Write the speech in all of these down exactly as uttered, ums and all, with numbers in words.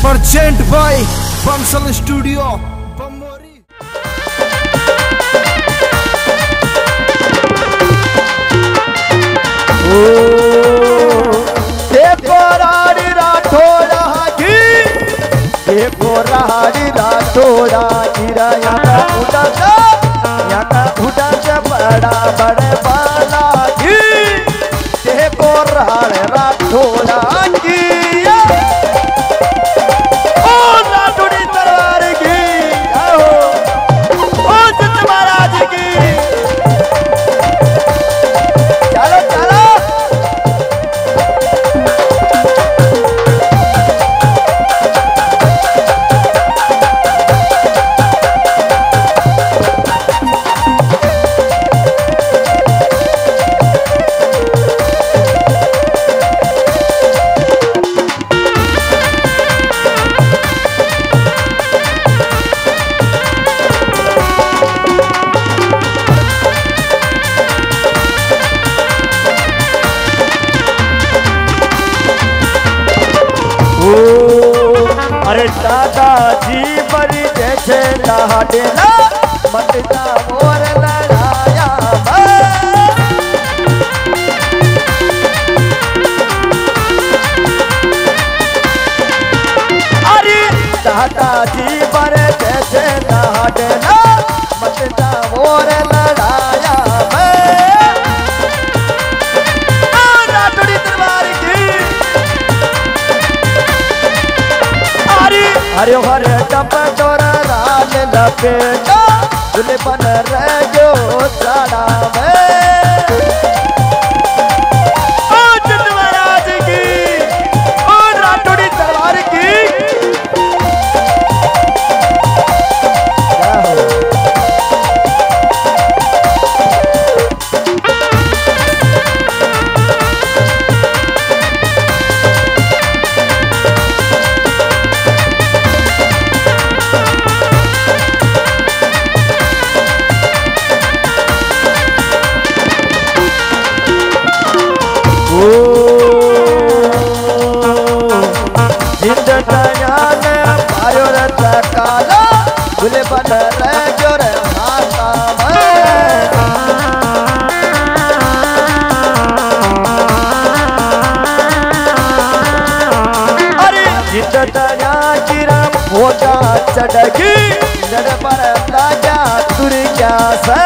Percent by Bansal studio Bamori. देखो रानी राठौड़ा की, देखो रानी राठौड़ा की, यहाँ उड़ा सा, यहाँ उड़ा सा बड़ा बड़े बाला की। देखो रानी राठौड़ा की, अरे दादाजी बड़ी जैसे लाडेला मटका मोर लड़ाया। अरे दादाजी बड़े जैसे लाडेला मटका मोर लड़ाया। राठौड़ी दरबार की हरे हरे टप तोरा राज लपेटा दुल्हे बन रहो साड़ा में। ओ जित महाराज की, ओ राठौड़ी दरबार की। दुल्हे बन रहो रे माता में। अरे जितना किरम होता चढ़गी जड़ पर लाजा तुर क्या से।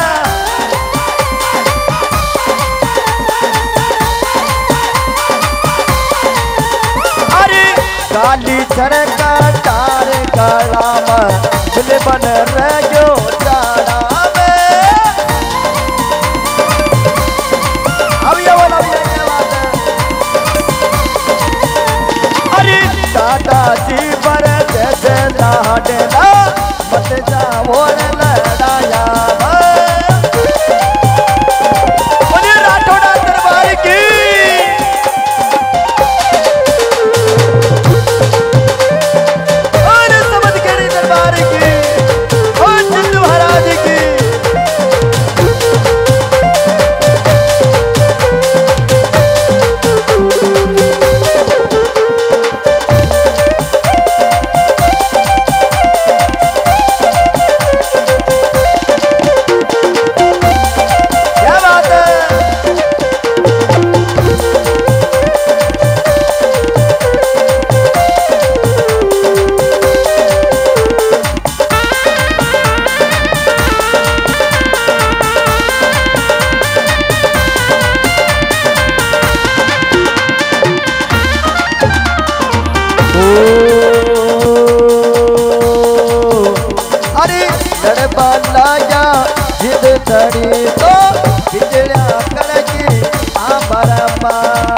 अरे काली चरका तार कलाम दुल्हे बन रहो जाड़ा में। अब ये बोला भी क्या बात है। अरे दादाजी पर जैसे लाडेला मत जाओ लड़ाया। बोलिए राठौड़ा दरबार की। जिद चढ़ी तो बिजलिया कड़की आबरमा।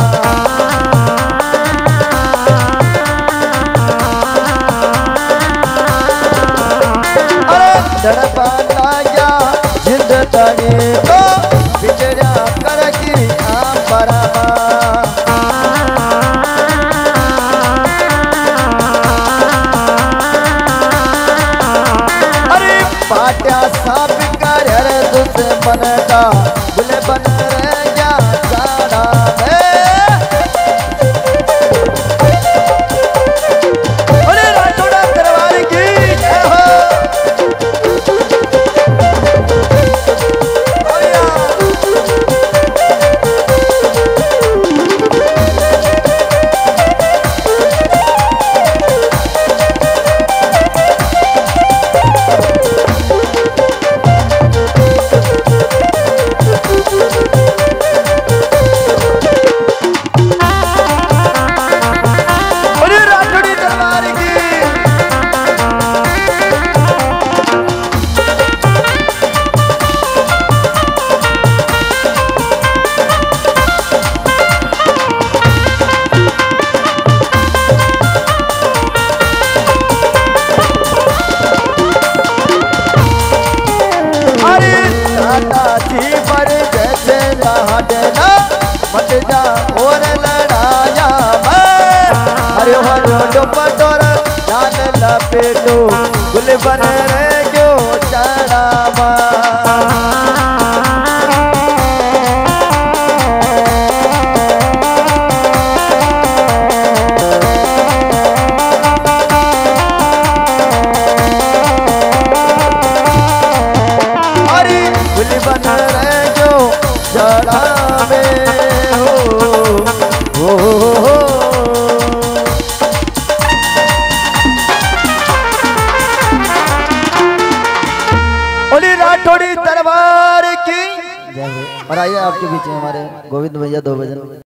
अरे दड़पा लाया जिद चढ़ी तो बिजलिया कड़की आबरमा। अरे पाट्या साफ दुश्मन का दुल्हे बन रहा साड़ा में। लाडो पटोर लाल लपेटो गुल बन रे क्यों चढ़ावा गुल बन रे जो चढ़ावे हो, हो, हो, हो। बोली राठौड़ी दरबार की। और आइए आपके बीच में हमारे गोविंद भैया दो भजन।